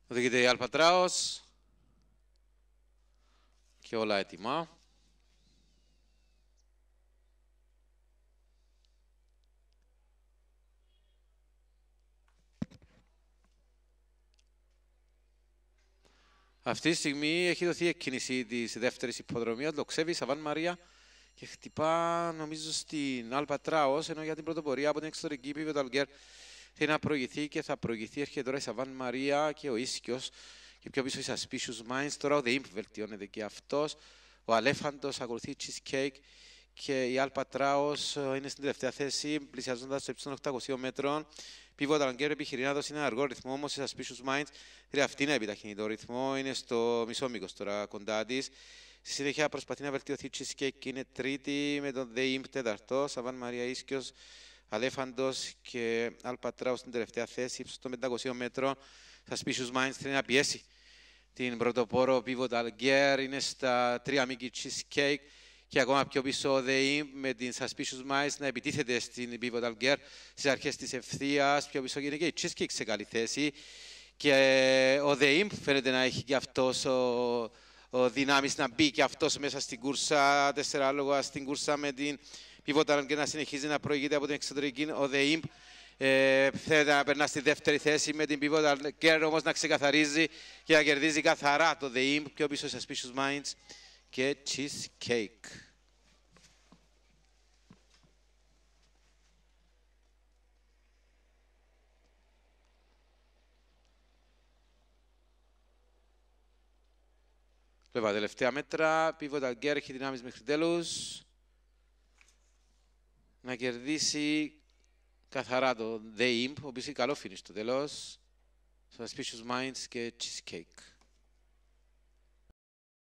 Οδηγείται η Αλπατράος και όλα έτοιμα. Αυτή τη στιγμή έχει δοθεί εκκίνηση της δεύτερης υποδρομίας, λοξεύει η Σαβάν Μαρία και χτυπά νομίζω στην Αλπατράος, ενώ για την πρωτοπορία από την εξωτερική πίβο Αλγκέρ θέλει να προηγηθεί και θα προηγηθεί. Έρχεται τώρα η Σαβάν Μαρία και ο Ίσκιος και πιο πίσω η Suspicious Minds. Τώρα ο The Imp βελτιώνεται και αυτός. Ο Αλέφαντος ακολουθεί η Cheesecake και η Αλπατράος είναι στην τελευταία θέση, πλησιάζοντας το ύψος των 800 μέτρων. Pivot Alger επιχειρεί να δώσει ένα αργό ρυθμό, όμως η Suspicious Minds θέλει αυτή να επιταχύνει το ρυθμό. Είναι στο μισό μήκος τώρα κοντά της. Στη συνέχεια προσπαθεί να βελτιωθεί η Cheesecake και είναι τρίτη με τον The Imp τέταρτο. Σαβάν Μαρία Ίσκιος, Αλέφαντος και Αλπατράος στην τελευταία θέση, ύψος των 500 μέτρων. Suspicious Minds θέλει να πιέσει την πρωτοπόρο Pivot Alger, είναι στα 3 μήκη Cheesecake. Και ακόμα πιο πίσω ο The Imp με την Suspicious Minds να επιτίθεται στην Pivot Alger στις αρχές της ευθείας. Πιο πίσω είναι και η Cheesecake σε καλή θέση. Και ο The Imp φαίνεται να έχει και αυτός ο δυνάμεις να μπει και αυτός μέσα στην κούρσα. 4 άλογα στην κούρσα με την Pivot Alger να συνεχίζει να προηγείται από την εξωτερική. Ο The Imp θέλετε να περνά στη δεύτερη θέση με την Pivot Alger όμως να ξεκαθαρίζει και να κερδίζει καθαρά το The Imp. Πιο πίσω Suspicious Minds και Cheesecake. Βλέπα τελευταία μέτρα, Pivot Alger έχει δυνάμεις μέχρι τέλους. Να κερδίσει καθαρά το The Imp, ο οποίος έχει καλό finish στο τέλος. Suspicious Minds και Cheesecake.